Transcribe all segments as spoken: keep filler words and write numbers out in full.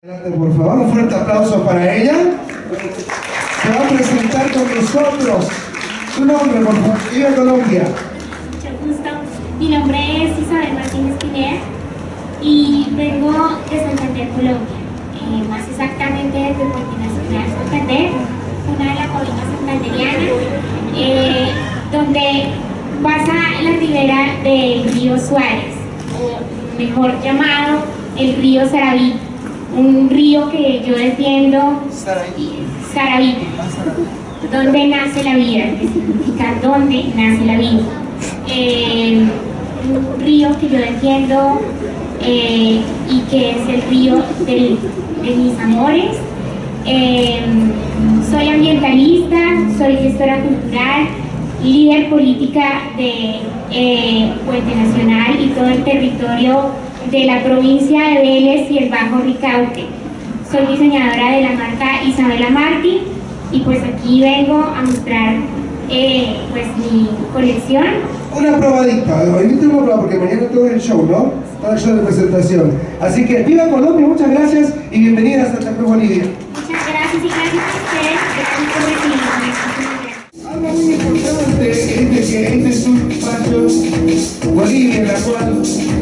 Adelante, por favor, un fuerte aplauso para ella. Se va a presentar con nosotros. Su nombre, por favor. Viva Colombia. Mucho gusto. Mi nombre es Isabel Martínez Pineda y vengo de Santander, Colombia. Eh, más exactamente de Puente Nacional Santander, una de las colinas santanderianas, eh, donde pasa la ribera del río Suárez, o mejor llamado el río Saravita. Un río que yo defiendo, Saravita, donde nace la vida, que significa donde nace la vida. Eh, un río que yo defiendo eh, y que es el río del, de mis amores. Eh, soy ambientalista, soy gestora cultural, líder política de eh, Puente Nacional y todo el territorio de la provincia de Vélez y el Bajo Ricaurte. Soy diseñadora de la marca Isabela Martí y pues aquí vengo a mostrar eh, pues mi colección. Una probadita, invítame una prueba porque mañana todo el show, ¿no? Todo el show de presentación. Así que viva Colombia, muchas gracias y bienvenida a Santa Cruz, Bolivia. Muchas gracias y gracias a ustedes. Gracias por recibirme. Algo muy importante es de que este es un espacio Bolivia en la cual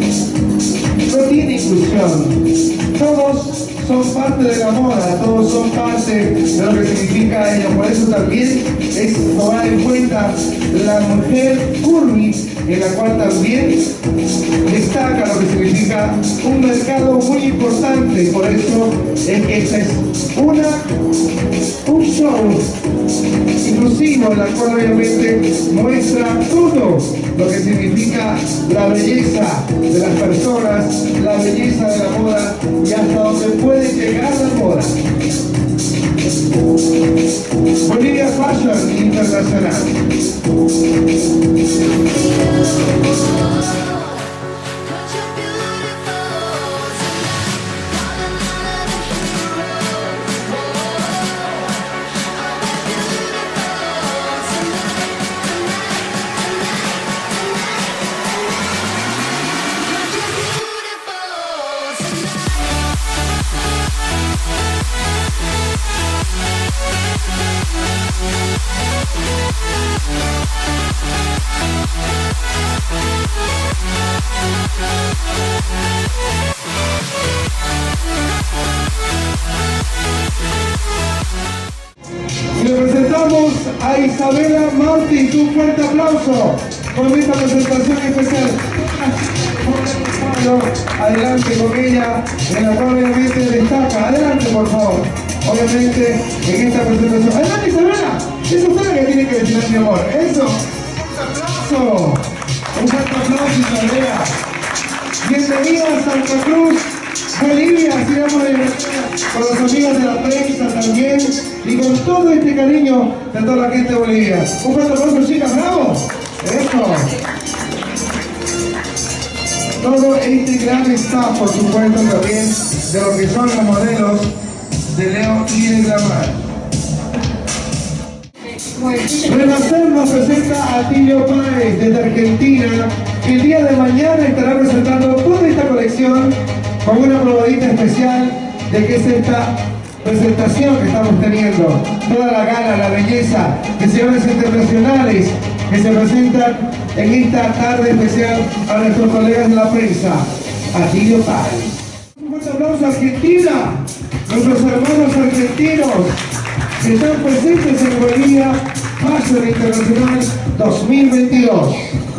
no tiene inclusión. Todos son parte de la moda, todos son parte de lo que significa ella. Por eso también es tomar en cuenta la mujer curvy, en la cual también destaca lo que significa un mercado muy importante. Por eso es que esta es una, un show inclusivo, en la cual obviamente muestra todo lo que significa la belleza de las personas, la belleza de la moda y hasta donde puede llegar la moda. Bolivia Fashion Internacional. Y le presentamos a Isabela Martí, un fuerte aplauso con esta presentación especial. Adelante con ella, en la cual obviamente destaca. Adelante, por favor. Obviamente en esta presentación. Adelante, Isabela. Eso es lo que tiene que decir, mi amor. Eso. Un aplauso. Un fuerte aplauso, Isabela. Bienvenida a Santa Cruz, Bolivia. Así damos de con los amigos de la prensa también y con todo este cariño de toda la gente de Bolivia. Un fuerte aplauso, chicas. ¡Bravo! Eso. Todo este gran staff, por supuesto, también de lo que son los modelos de Leo y de Glamar. Renacer nos presenta a Tilio Páez desde Argentina, que el día de mañana estará presentando toda esta colección con una probadita especial de qué es esta presentación que estamos teniendo. Toda la gala, la belleza de señores internacionales que se presentan en esta tarde especial a nuestros colegas de la prensa. Atilio Páez. Un fuerte aplauso a Argentina, nuestros hermanos argentinos que están presentes en Bolivia Fashion Internacional dos mil veintidós.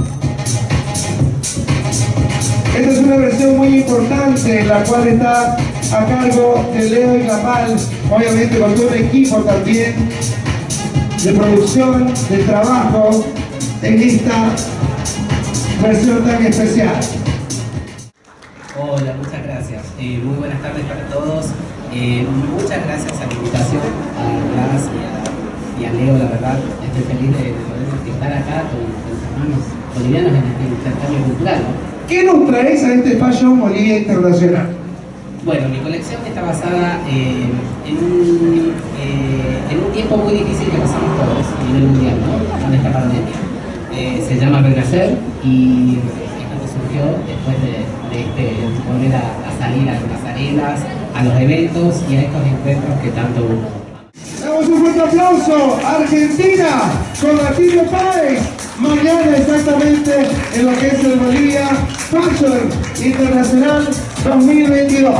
Esta es una versión muy importante, la cual está a cargo de Leo y Glamar, obviamente con todo el equipo también de producción, de trabajo en esta versión tan especial. Hola, muchas gracias. Eh, muy buenas tardes para todos. Eh, muchas gracias a la invitación, a Blas y a, y a Leo, la verdad. Estoy feliz de, de poder estar acá con los hermanos bolivianos en este intercambio cultural, ¿no? ¿Qué nos traes a este Fashion Bolivia Internacional? Bueno, mi colección está basada eh, en, un, eh, en un tiempo muy difícil que pasamos todos a nivel mundial, ¿no? Con esta pandemia. Eh, se llama Renacer y esto surgió después de, de este, volver a, a salir a las pasarelas, a los eventos y a estos encuentros que tanto uno. Damos un fuerte aplauso a Argentina con Atilio Páez. Mañana exactamente en lo que es el Bolivia Fashion Internacional dos mil veintidós.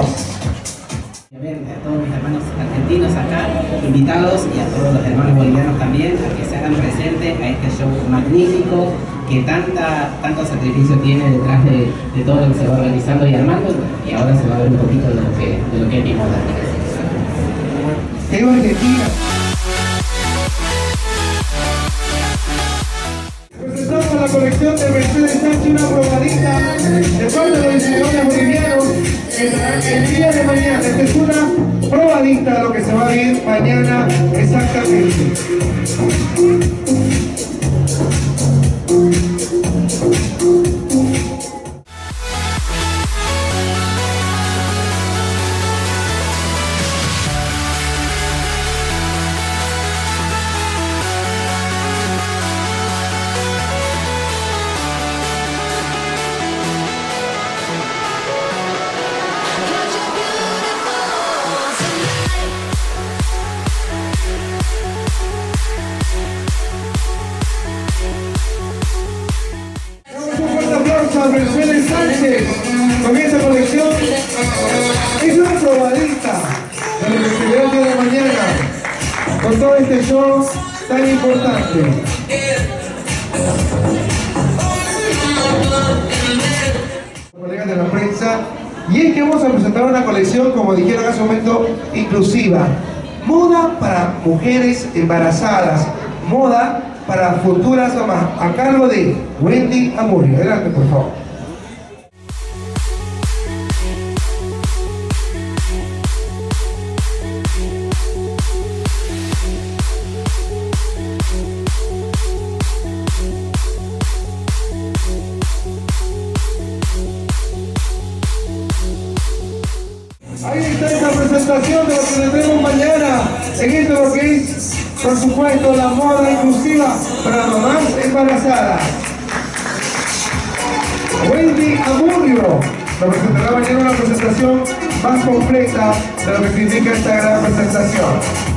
A todos mis hermanos argentinos acá, invitados, y a todos los hermanos bolivianos también, a que se hagan presentes a este show magnífico que tanta, tanto sacrificio tiene detrás de, de todo lo que se va organizando y armando, y ahora se va a ver un poquito de lo que, de lo que es mi moda. ¡Viva Argentina! Presentamos la colección de Mercedes Sánchez, una probadita de parte de los diseñadores bolivianos el, el día de mañana. Esta es una probadita de lo que se va a ver mañana exactamente. Mercedes Sánchez con esta colección es una probadita de lo que se verá el día de mañana con todo este show tan importante. Colegas de la prensa, y es que vamos a presentar una colección, como dijeron hace un momento, inclusiva. Moda para mujeres embarazadas, moda para futuras mamás, a cargo de Wendy Amurio. Adelante, por favor. Ahí está esta presentación de lo que tendremos mañana en esto lo que es, por supuesto, la moda inclusiva para mamás embarazadas. Wendy Amurio nos presentará mañana una presentación más completa de lo que significa esta gran presentación.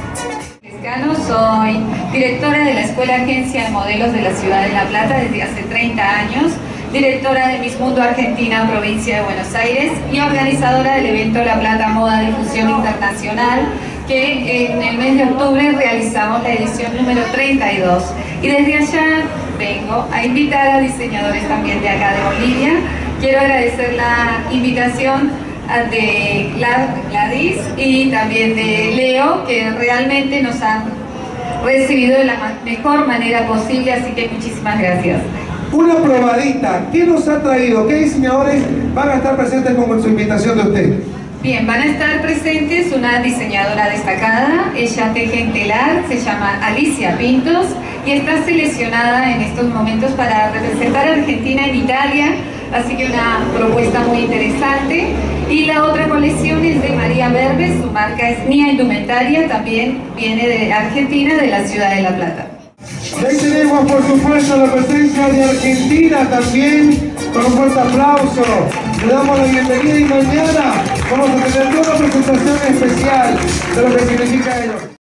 Soy directora de la Escuela Agencia de Modelos de la Ciudad de La Plata desde hace treinta años, directora de Miss Mundo Argentina, provincia de Buenos Aires, y organizadora del evento La Plata Moda Difusión Internacional, que en el mes de octubre realizamos la edición número treinta y dos. Y desde allá vengo a invitar a diseñadores también de acá de Bolivia. Quiero agradecer la invitación de Gladys y también de Leo, que realmente nos han recibido de la mejor manera posible, así que muchísimas gracias. Una probadita, ¿qué nos ha traído? ¿Qué diseñadores van a estar presentes con su invitación de usted? Bien, van a estar presentes una diseñadora destacada, ella teje en telar, se llama Alicia Pintos y está seleccionada en estos momentos para representar a Argentina en Italia, así que una propuesta muy interesante. Y la otra colección es de María Verbes, su marca es Nia Indumentaria, también viene de Argentina, de la ciudad de La Plata. Ahí tenemos, por supuesto, la presencia de Argentina también, con un fuerte aplauso. Le damos la bienvenida y mañana vamos a tener toda una presentación especial de lo que significa ello.